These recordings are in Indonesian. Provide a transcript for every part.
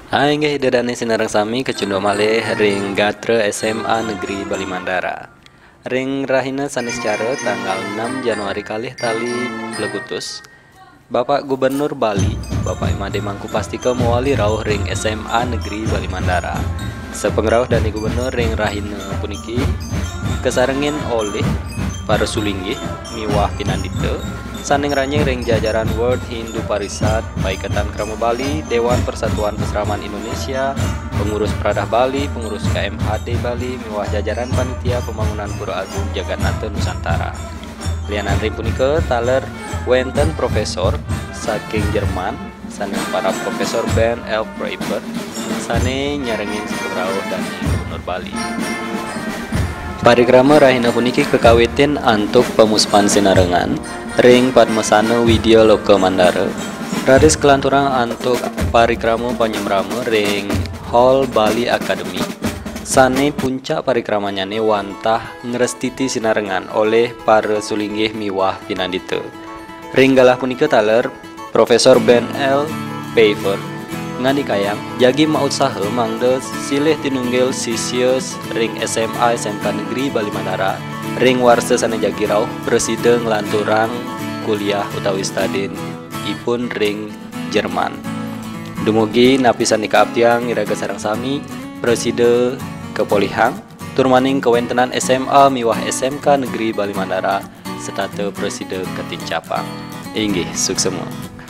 Hai nggih dedane sinareng sami kecundho malih ring Gatre SMA Negeri Bali Mandara. Ring rahina sanes cara tanggal 6 Januari kalih tali Legutus. Bapak Gubernur Bali, Bapak Imade Mangkupastika mewali rawuh ring SMA Negeri Bali Mandara. Sepengrawuh Dani Gubernur ring rahina puniki kesarengin oleh para sulinggih miwah pinandita saning ranyeng ring jajaran World Hindu Parisad, Paikatan Krama Bali, Dewan Persatuan Peseraman Indonesia, pengurus Pradah Bali, pengurus KMHD Bali, miwah jajaran panitia pembangunan Pura Agung Jagannatha Nusantara. Lianan ring punika taler wenten profesor saking Jerman, saning para profesor Ben L. Preiper, sane nyarengin sepengrawuh Dani Gubernur Bali. Parikrama rahina puniki kekawitin antuk pemuspan sinarengan ring Padmasana Widya Loka Mandara. Radis kelanturang antuk parikrama panyemrama ring Hall Bali Academy. Sane puncak parikramanya ne wantah ngrestiti sinarengan oleh para sulinggih miwah pinandita. Ring galah punika taler Profesor Ben L. Preiper ngandikayang jagi mausaha mangda silih tinunggil sisius ring SMA SMK Negeri Bali Mandara ring warsa sana jagi rauh presiden nglanturang kuliah utawi stadin ipun ring Jerman. Dumugi napisan kaabdiang iraga sareng sami preside kepolihang turmaning kewentenan SMA miwah SMK Negeri Bali Mandara setate preside ketincapang. Inggih suksema.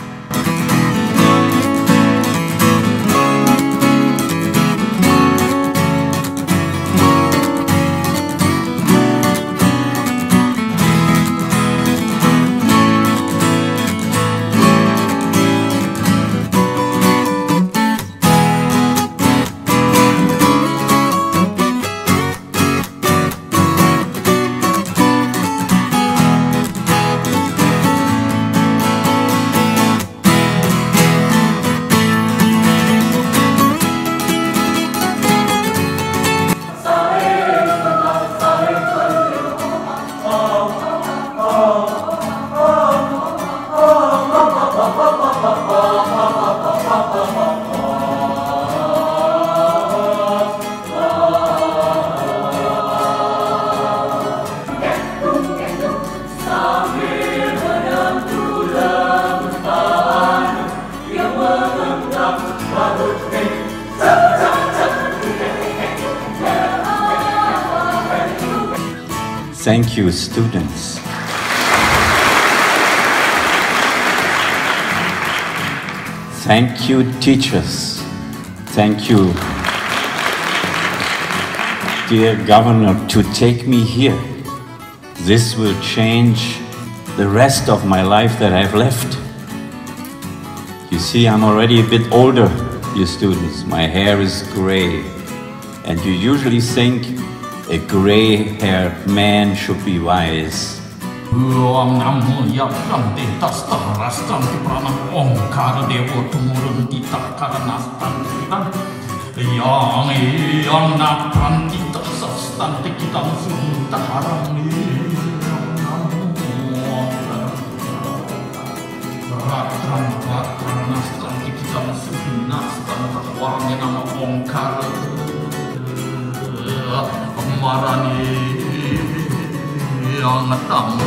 Thank you, students. Thank you, teachers. Thank you, dear Governor, to take me here. This will change the rest of my life that I've left. You see, I'm already a bit older, you students. My hair is gray, and you usually think a gray-haired man should be wise. Om Namo Yam Detas Tarastam Pranam Omkara Devo Tumurun Tita Karanastan Titan Yang Napran Tita Sastan Tikitam Suntaharam Ratram Ratram Nastan Tikitam Sunastan Takwarnya nama Omkara Marani yang tamu.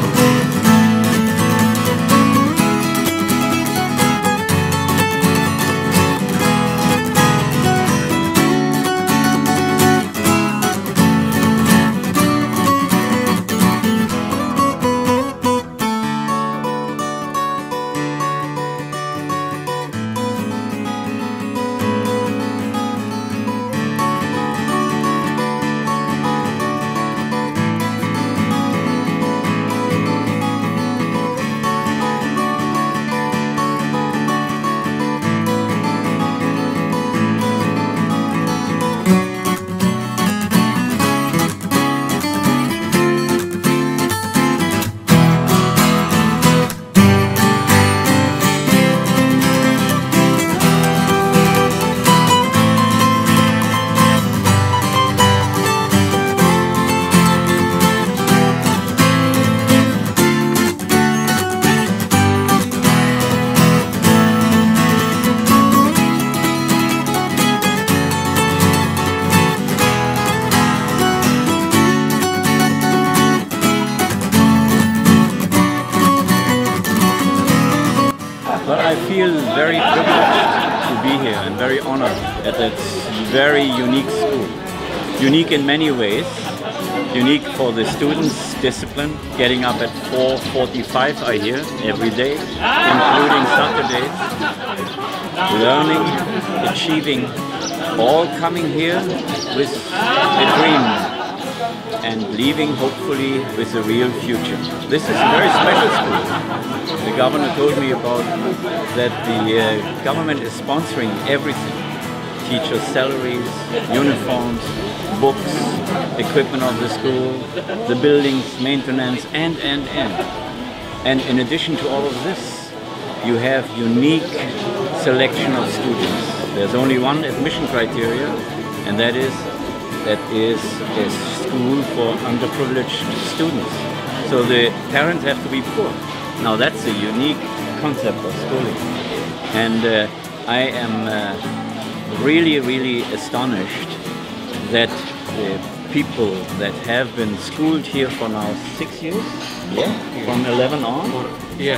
feel very privileged to be here and very honored at that very unique school. Unique in many ways. Unique for the students' discipline, getting up at 4:45 I hear every day, including Saturdays. Learning, achieving, all coming here with a dream and leaving hopefully with a real future. This is a very special school. The governor told me about that the government is sponsoring everything. Teachers' salaries, uniforms, books, equipment of the school, the buildings, maintenance, and. And in addition to all of this, you have unique selection of students. There's only one admission criteria, and that is a school for underprivileged students. So the parents have to be poor. Now that's a unique concept of schooling. And I am really astonished that the people that have been schooled here for now 6 years, from 11 on, Yes,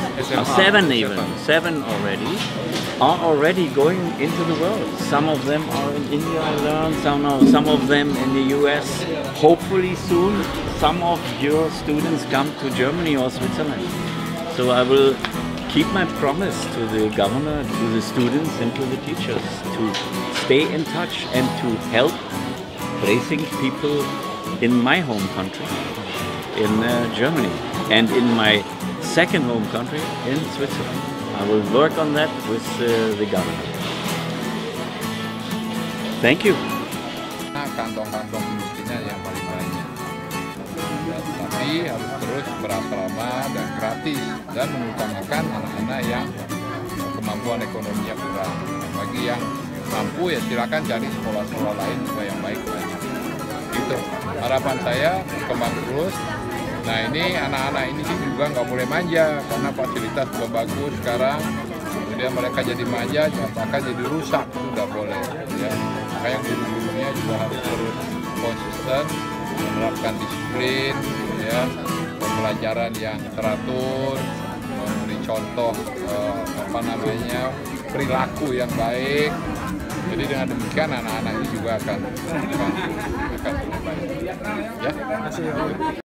7 are already going into the world. Some of them are in India, I learned, some of them in the US. Hopefully soon, some of your students come to Germany or Switzerland. So I will keep my promise to the governor, to the students and to the teachers to stay in touch and to help raising people in my home country, in Germany, and in my second home country, in Switzerland. I will work on that with the governor. Thank you. Kantong-kantong mestinya yang paling banyak. Ya, tapi harus terus berasrama dan gratis dan mengutamakan anak-anak yang kemampuan ekonominya kurang. Bagi yang mampu ya silakan cari sekolah-sekolah lain juga yang baik banyak. Gitu. Harapan saya kembang terus. Nah ini anak-anak ini sih juga nggak boleh manja karena fasilitas sudah bagus sekarang. Kemudian mereka jadi manja, maka jadi rusak itu nggak boleh. Ya. Maka yang guru-gurunya juga harus terus konsisten, menerapkan disiplin, ya, pembelajaran yang teratur, memberi contoh perilaku yang baik. Jadi dengan demikian anak-anak ini juga akan lebih baik. Ya.